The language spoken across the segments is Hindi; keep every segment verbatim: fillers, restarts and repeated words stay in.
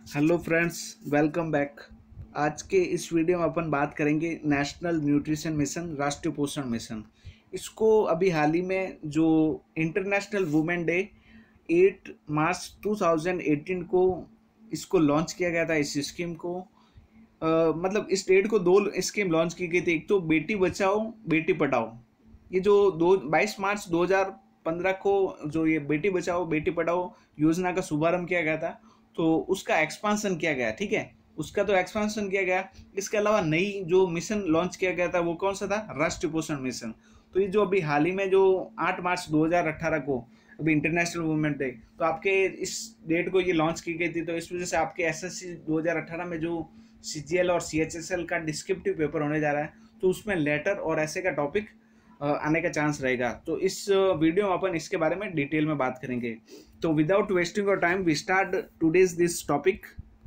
Hello friends, welcome back. आज के इस वीडियो में अपन बात करेंगे नेशनल न्यूट्रिशन मिशन, राष्ट्रीय पोषण मिशन। इसको अभी हाल ही में जो इंटरनेशनल वुमेन डे आठ मार्च दो हज़ार अठारह को इसको लॉन्च किया गया था। इस स्कीम को अ, मतलब इस डेट को दो स्कीम लॉन्च की गई थी। एक तो बेटी बचाओ बेटी पढ़ाओ, ये जो दो बाईस मार्च दो हज़ार पंद्रह को जो ये बेटी बचाओ बेटी पढ़ाओ योजना का शुभारंभ किया गया था, तो उसका एक्सपांसन किया गया। ठीक है, उसका तो एक्सपांसन किया गया। इसके अलावा नई जो मिशन लॉन्च किया गया था वो कौन सा था? राष्ट्रीय पोषण मिशन। तो ये जो अभी हाल ही में जो आठ मार्च दो हज़ार अठारह को अभी इंटरनेशनल वुमेन डे, तो आपके इस डेट को ये लॉन्च की गई थी। तो इस वजह से आपके एसएससी दो हज़ार अठारह में जो सीजीएल और सीएचएसएल का डिस्क्रिप्टिव पेपर होने जा रहा है, तो उसमें लेटर और ऐसे का टॉपिक आने का चांस रहेगा। तो इस वीडियो में अपन इसके बारे में डिटेल में बात करेंगे। तो without wasting your time we start today's this topic.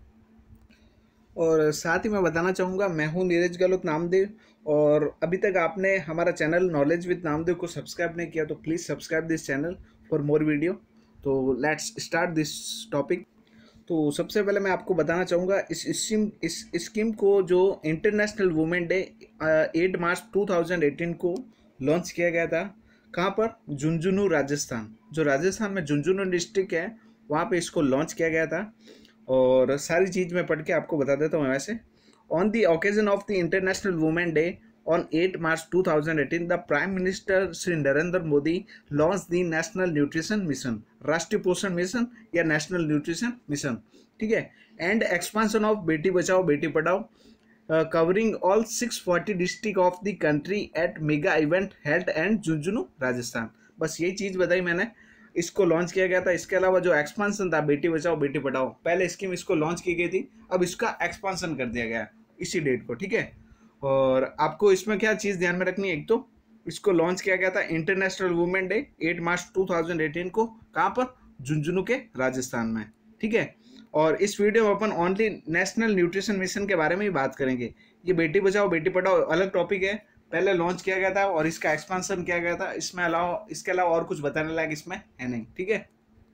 और साथ ही मैं बताना चाहूँगा, मैं हूँ नीरज गहलोत नामदेव, और अभी तक आपने हमारा चैनल नॉलेज विद नामदेव को सब्सक्राइब नहीं किया तो please subscribe this channel for more video. तो लेट्स स्टार्ट दिस टॉपिक। तो सबसे पहले मैं आपको बताना चाहूँगा, इस स्कीम इस स्कीम को जो इंटरनेशनल वुमेन डे आठ मार्च दो हज़ार अठारह को लॉन्च किया गया था। कहाँ पर? झुंझुनू, राजस्थान। जो राजस्थान में झुंझुनू डिस्ट्रिक्ट है, वहाँ पे इसको लॉन्च किया गया था। और सारी चीज़ मैं पढ़ के आपको बता देता हूँ। वैसे on the occasion of the international women day on आठ मार्च दो हज़ार अठारह, the Prime Minister Shri Narendra Modi launch the national nutrition mission, राष्ट्रीय पोषण मिशन या नेशनल न्यूट्रिशन मिशन। ठीक है, and expansion of Beti Bachao Beti पढ़ाओ, कवरिंग ऑल छह सौ चालीस district of the country at mega event held and Jhunjhunu, Rajasthan. बस यही चीज़ बताई मैंने। इसको लॉन्च किया गया था। इसके अलावा जो एक्सपांशन था बेटी बचाओ बेटी पढ़ाओ, पहले स्कीम इसको लॉन्च की गई थी, अब इसका एक्सपांशन कर दिया गया इसी डेट को। ठीक है, और आपको इसमें क्या चीज़ ध्यान में रखनी है, एक तो इसको लॉन्च किया गया था इंटरनेशनल वुमेन डे आठ मार्च दो हज़ार अठारह को, कहाँ पर? झुंझुनू के राजस्थान में। ठीक है, और इस वीडियो में अपन ओनली नेशनल न्यूट्रिशन मिशन के बारे में ही बात करेंगे। ये बेटी बचाओ बेटी पढ़ाओ अलग टॉपिक है, पहले लॉन्च किया गया था और इसका एक्सपांशन किया गया था। इसमें अलावा इसके अलावा और कुछ बताने लायक इसमें है नहीं। ठीक है,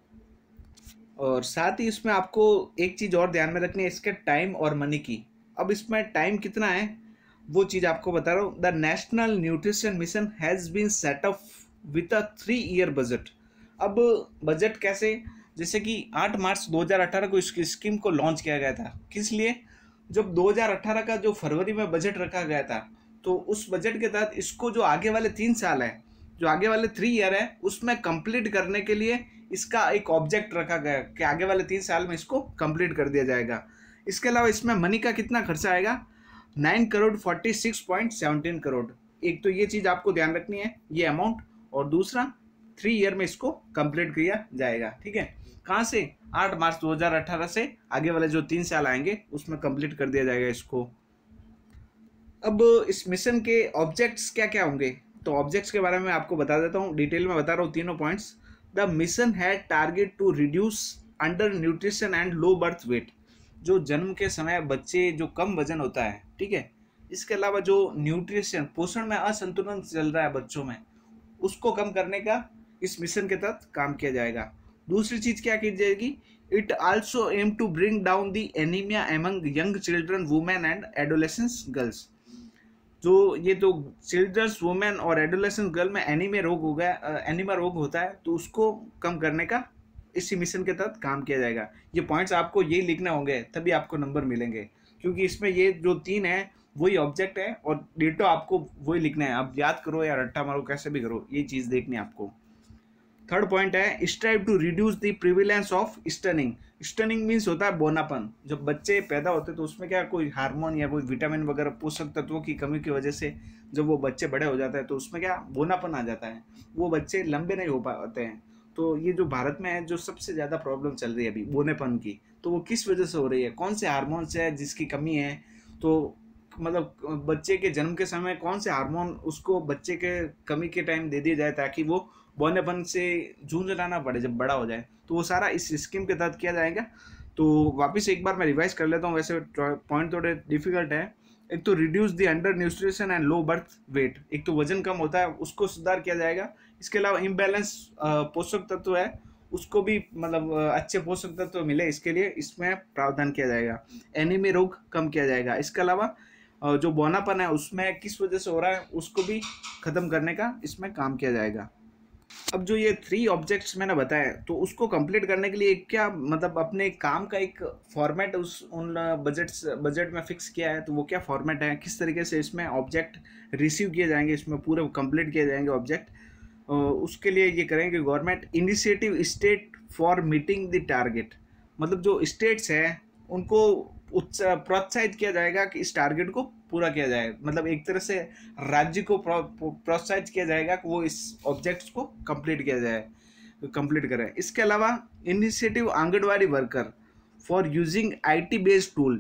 और साथ ही इसमें आपको एक चीज़ और ध्यान में रखनी है, इसके टाइम और मनी की। अब इसमें टाइम कितना है वो चीज़ आपको बता रहा हूँ। The national nutrition mission has been set up with a three year budget. अब बजट कैसे? जैसे कि आठ मार्च दो हज़ार अठारह को इस स्कीम को लॉन्च किया गया था। किस लिए? जब दो हज़ार अठारह का जो फरवरी में बजट रखा गया था, तो उस बजट के तहत इसको जो आगे वाले तीन साल है, जो आगे वाले थ्री ईयर है, उसमें कंप्लीट करने के लिए इसका एक ऑब्जेक्ट रखा गया कि आगे वाले तीन साल में इसको कंप्लीट कर दिया जाएगा। इसके अलावा इसमें मनी का कितना खर्चा आएगा? Nine crore forty six point seventeen crore. एक तो ये चीज़ आपको ध्यान रखनी है, ये अमाउंट, और दूसरा थ्री ईयर में इसको कंप्लीट किया जाएगा। ठीक है, कहाँ से? आठ मार्च दो हज़ार अठारह से आगे वाले जो तीन साल आएंगे उसमें कंप्लीट कर दिया जाएगा इसको। अब इस मिशन के ऑब्जेक्ट्स क्या क्या होंगे, तो ऑब्जेक्ट्स के बारे में आपको बता देता हूँ, डिटेल में बता रहा हूँ तीनों points. The mission had target to reduce undernutrition and low birth weight. जो जन्म के समय बच्चे जो कम वजन होता है, ठीक है, इसके अलावा जो न्यूट्रिशन पोषण में असंतुलन चल रहा है बच्चों में, उसको कम करने का इस मिशन के तहत काम किया जाएगा। दूसरी चीज क्या की जाएगी? It also aim to bring down the anaemia among young children women and adolescence girls. जो ये तो चिल्ड्रंस वुमेन और एडोलेसेंस गर्ल में एनीमिया रोग हो गया, एनीमिया रोग होता है, तो उसको कम करने का इसी मिशन के तहत काम किया जाएगा। ये पॉइंट्स आपको यही लिखने होंगे, तभी आपको नंबर मिलेंगे, क्योंकि इसमें ये जो तीन है वही ऑब्जेक्ट है और डेटो आपको वही लिखना है। अब याद करो या रट्टा मारो, कैसे भी करो, ये चीज़ देखनी है आपको। थर्ड पॉइंट है strive to reduce the prevalence of stunting. Stunting means होता है बोनापन। जब बच्चे पैदा होते हैं तो उसमें क्या कोई हार्मोन या कोई विटामिन वगैरह पोषक तत्वों की कमी की वजह से जब वो बच्चे बड़े हो जाते हैं तो उसमें क्या बोनापन आ जाता है, वो बच्चे लंबे नहीं हो पाते हैं। तो ये जो भारत में है, जो सबसे ज़्यादा प्रॉब्लम चल रही है अभी बोनेपन की, तो वो किस वजह से हो रही है? कौन से हार्मोन से है जिसकी कमी है? तो मतलब बच्चे के जन्म के समय कौन से हार्मोन उसको बच्चे के कमी के टाइम दे दिए जाए ताकि वो बौनेपन से जूझना ना पड़े जब बड़ा हो जाए, तो वो सारा इस स्कीम के तहत किया जाएगा। तो वापस एक बार मैं रिवाइज कर लेता हूँ, वैसे पॉइंट थोड़े डिफिकल्ट है। एक तो reduce the undernutrition and low birth weight, एक तो वजन कम होता है उसको सुधार किया जाएगा। इसके अलावा इम्बैलेंस पोषक तत्व है उसको भी मतलब अच्छे पोषक तत्व तो मिले, इसके लिए इसमें प्रावधान किया जाएगा। एनीमी रोग कम किया जाएगा। इसके अलावा जो बौनापन है उसमें किस वजह से हो रहा है उसको भी खत्म करने का इसमें काम किया जाएगा। अब जो ये थ्री ऑब्जेक्ट्स मैंने बताया तो उसको कंप्लीट करने के लिए क्या मतलब अपने काम का एक फॉर्मेट उस उन बजट्स बजट में फिक्स किया है। तो वो क्या फॉर्मेट है, किस तरीके से इसमें ऑब्जेक्ट रिसीव किए जाएंगे, इसमें पूरे कंप्लीट किए जाएंगे ऑब्जेक्ट, उसके लिए ये करेंगे government initiative state for meeting the target. मतलब जो स्टेट्स हैं उनको प्रोत्साहित किया जाएगा कि इस टारगेट को पूरा किया जाए। मतलब एक तरह से राज्य को प्रोत्साहित किया जाएगा कि वो इस ऑब्जेक्ट्स को कंप्लीट किया जाए, कंप्लीट करें। इसके अलावा initiative anganwadi worker for using IT based tool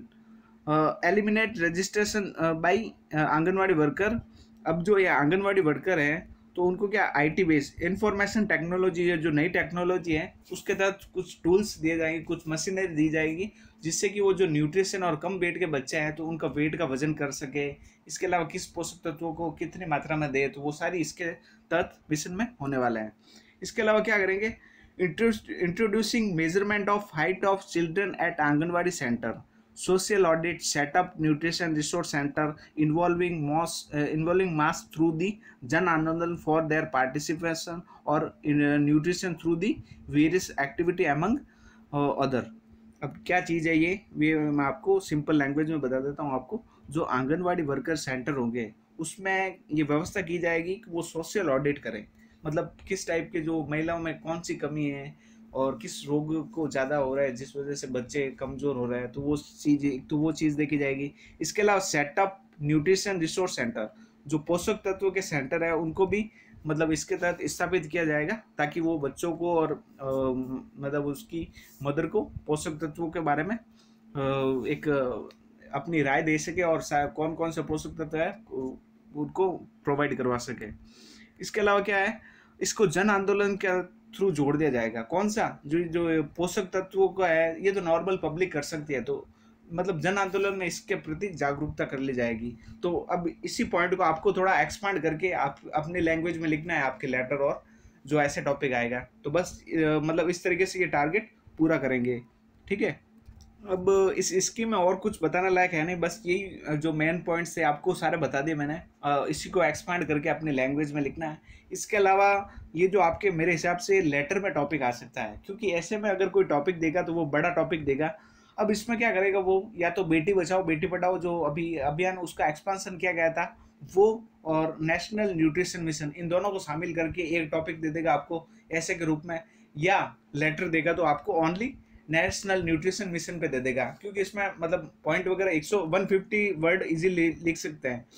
eliminate registration by anganwadi worker. अब जो ये आंगनवाड़ी वर्कर हैं तो उनको क्या आईटी बेस्ड इंफॉर्मेशन टेक्नोलॉजी है, जो नई टेक्नोलॉजी है उसके तहत कुछ टूल्स दिए जाएंगे, कुछ मशीनरी दी जाएगी जिससे कि वो जो न्यूट्रिशन और कम वेट के बच्चे हैं तो उनका वेट का वजन कर सके। इसके अलावा किस पोषक तत्वों को कितनी मात्रा में दे, तो वो सारी इसके तहत मिशन में होने वाला है। इसके अलावा क्या करेंगे, introducing measurement of height of children at anganwadi centre, social audit, set up nutrition resource center involving mass uh, involving mass through the Jan Andolan for their participation or in uh, nutrition through the various activity among uh, other। अब क्या चीज़ है ये ये मैं आपको सिंपल लैंग्वेज में बता देता हूँ आपको। जो आंगनवाड़ी वर्कर सेंटर होंगे उसमें ये व्यवस्था की जाएगी कि वो सोशल ऑडिट करें, मतलब किस टाइप के जो महिलाओं में कौन सी कमी है और किस रोग को ज़्यादा हो रहा है जिस वजह से बच्चे कमज़ोर हो रहे हैं, तो वो चीज़ तो वो चीज़ देखी जाएगी। इसके अलावा सेटअप न्यूट्रिशन रिसोर्स सेंटर, जो पोषक तत्वों के सेंटर है उनको भी मतलब इसके तहत स्थापित किया जाएगा ताकि वो बच्चों को और आ, मतलब उसकी मदर को पोषक तत्वों के बारे में आ, एक आ, अपनी राय दे सके और कौन कौन से पोषक तत्व है उनको प्रोवाइड करवा सके। इसके अलावा क्या है, इसको जन आंदोलन के थ्रू जोड़ दिया जाएगा। कौन सा, जो जो पोषक तत्वों का है ये तो नॉर्मल पब्लिक कर सकती है, तो मतलब जन आंदोलन में इसके प्रति जागरूकता कर ली जाएगी। तो अब इसी पॉइंट को आपको थोड़ा एक्सपांड करके आप अपने लैंग्वेज में लिखना है आपके लेटर और जो ऐसे टॉपिक आएगा। तो बस मतलब इस तरीके से ये टारगेट पूरा करेंगे, ठीक है। अब इस स्कीम में और कुछ बताने लायक है नहीं, बस यही जो मेन पॉइंट्स थे आपको सारे बता दिए मैंने। इसी को एक्सपांड करके अपने लैंग्वेज में लिखना है। इसके अलावा ये जो आपके मेरे हिसाब से लेटर में टॉपिक आ सकता है, क्योंकि ऐसे में अगर कोई टॉपिक देगा तो वो बड़ा टॉपिक देगा। अब इसमें क्या करेगा वो, या तो बेटी बचाओ बेटी पढ़ाओ जो अभी अभियान उसका एक्सपांसन किया गया था वो, और नेशनल न्यूट्रिशन मिशन, इन दोनों को शामिल करके एक टॉपिक दे देगा आपको ऐसे के रूप में। या लेटर देगा तो आपको ओनली नेशनल न्यूट्रिशन मिशन पे दे देगा, क्योंकि इसमें मतलब पॉइंट वगैरह एक सौ वन फिफ्टी वर्ड इजीली लिख सकते हैं।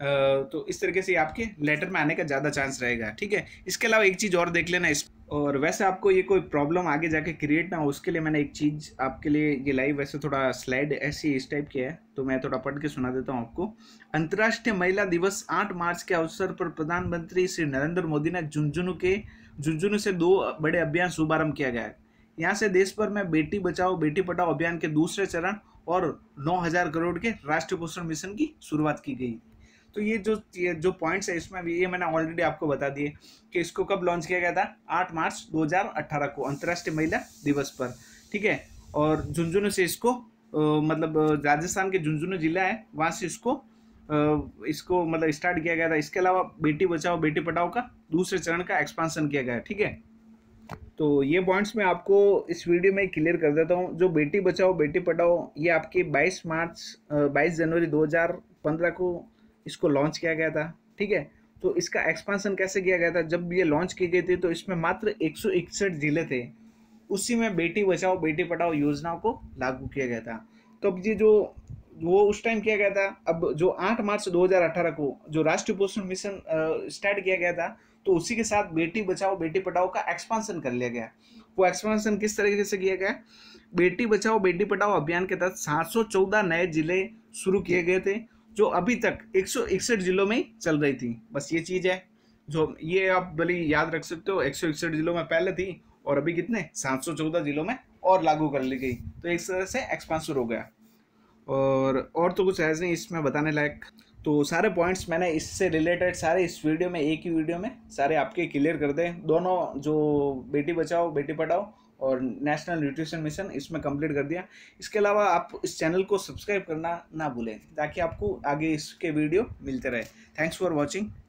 तो इस तरीके से आपके लेटर में आने का ज़्यादा चांस रहेगा, ठीक है। इसके अलावा एक चीज़ और देख लेना इस, और वैसे आपको ये कोई प्रॉब्लम आगे जाके क्रिएट ना हो उसके लिए मैंने एक चीज़ आपके लिए ये लाई। वैसे थोड़ा स्लाइड ऐसी इस टाइप की है तो मैं थोड़ा पढ़ के सुना देता हूँ आपको। अंतर्राष्ट्रीय महिला दिवस आठ मार्च के अवसर पर प्रधानमंत्री श्री नरेंद्र मोदी ने झुंझुनू के झुंझुनू से दो बड़े अभियान शुभारंभ किया गया है। यहाँ से देश भर में बेटी बचाओ बेटी पढ़ाओ अभियान के दूसरे चरण और नौ हजार करोड़ के राष्ट्रीय पोषण मिशन की शुरुआत की गई। तो ये जो ये जो पॉइंट्स है इसमें ये मैंने ऑलरेडी आपको बता दिए कि इसको कब लॉन्च किया गया था, आठ मार्च दो हज़ार अठारह को अंतर्राष्ट्रीय महिला दिवस पर, ठीक है। और झुंझुनू से इसको आ, मतलब राजस्थान के झुंझुनू जिला है वहाँ से इसको आ, इसको मतलब स्टार्ट किया गया था। इसके अलावा बेटी बचाओ बेटी पढ़ाओ का दूसरे चरण का एक्सपांसन किया गया, ठीक है। तो ये पॉइंट्स मैं आपको इस वीडियो में क्लियर कर देता हूँ। जो बेटी बचाओ बेटी पढ़ाओ ये आपकी बाईस मार्च बाईस जनवरी दो हज़ार पंद्रह को इसको लॉन्च किया गया था, ठीक है। तो इसका एक्सपांसन कैसे किया गया था, जब ये लॉन्च की गई थी तो इसमें मात्र एक सौ इकसठ जिले थे, उसी में बेटी बचाओ बेटी पढ़ाओ योजनाओं को लागू किया गया था। तो अब ये जो वो उस टाइम किया गया था। अब जो आठ मार्च दो हज़ार अठारह को जो राष्ट्रीय पोषण मिशन स्टार्ट किया गया था तो उसी के साथ बेटी बचाओ बेटी पढ़ाओ का एक्सपांसन कर लिया गया। वो एक्सपांसन किस तरीके से किया गया, बेटी बचाओ बेटी पढ़ाओ अभियान के तहत सात सौ चौदह नए जिले शुरू किए गए थे जो अभी तक एक सौ इकसठ जिलों में चल रही थी। बस ये चीज़ है जो ये आप भले याद रख सकते हो, एक सौ इकसठ जिलों में पहले थी और अभी कितने सात सौ चौदह जिलों में और लागू कर ली गई। तो एक तरह से एक्सपांसन हो गया। और और तो कुछ ऐसे नहीं इसमें बताने लायक। तो सारे पॉइंट्स मैंने इससे रिलेटेड सारे इस वीडियो में, एक ही वीडियो में सारे आपके क्लियर कर दें। दोनों जो बेटी बचाओ बेटी पढ़ाओ और नेशनल न्यूट्रिशन मिशन, इसमें कंप्लीट कर दिया। इसके अलावा आप इस चैनल को सब्सक्राइब करना ना भूलें ताकि आपको आगे इसके वीडियो मिलते रहे। Thanks for watching.